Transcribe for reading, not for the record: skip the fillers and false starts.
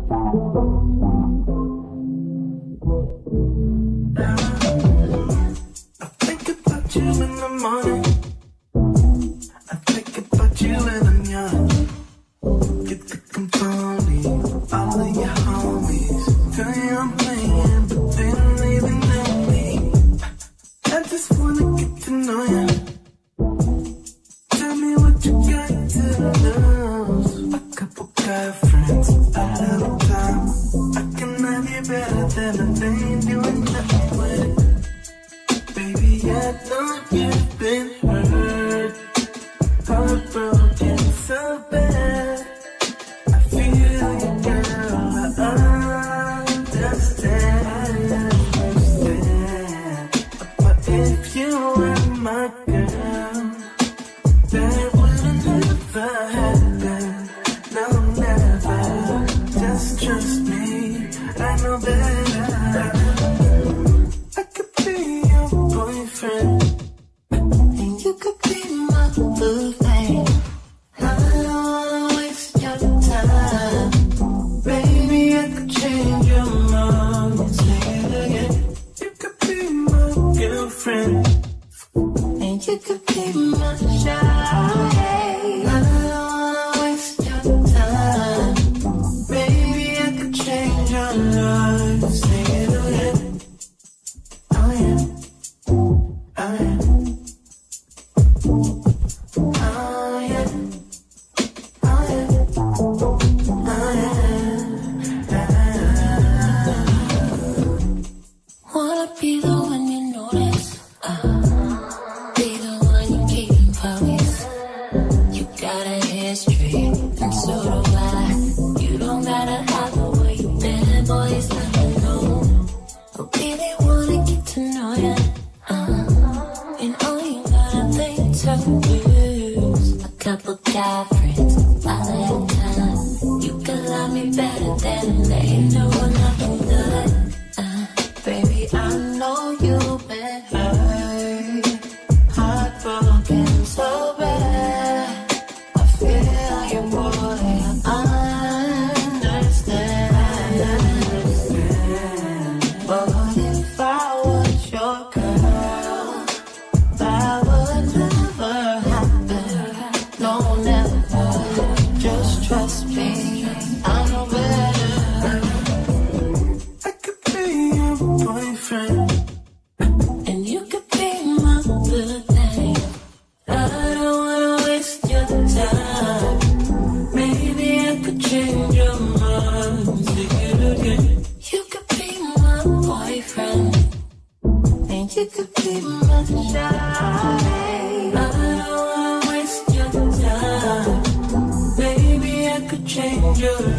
I think about you in the morning. I think about you when I'm young. Get the company, all of your homies. Tell you I'm playing, but they don't even know me. I just wanna get to know you. Tell me what you got to lose. A couple guy friends, a little time. I can have you better than a day doing nothing with it. Baby, I know you've been hurt, heartbroken so bad. I feel you, girl, I understand. But if you were my girl, that wouldn't ever happen. No, never. Just trust me, I know better. I could be your boyfriend, and you could be my boo thing. I don't wanna waste your time. Baby, I could change your mind and say it again. You could be my girlfriend, and you could be my shawty. I don't wanna waste your time. Baby, I could change your life and say it again. Oh yeah, oh yeah, oh yeah, oh yeah, oh yeah. Wanna be the one you notice, be the one you keep in focus. You got a history, and so do I. You don't gotta hide the way you've been, boy, it's not alone. I really wanna get to know you, and all you gotta think to use. A couple guy friends, all at a time. You can love me better than they know nothing good. Baby, I know you've been hurt, heartbroken so bad. I feel you, boy, I understand. But if I was your girl, that would never happen. No, never. Just trust me, I know better. I could be your boyfriend, and you could be my good thing. I don't wanna waste your time. Maybe I could change your mind. Say it again. You could be my boyfriend, and you could be my shawty. I don't wanna waste your time. Maybe I could change your life.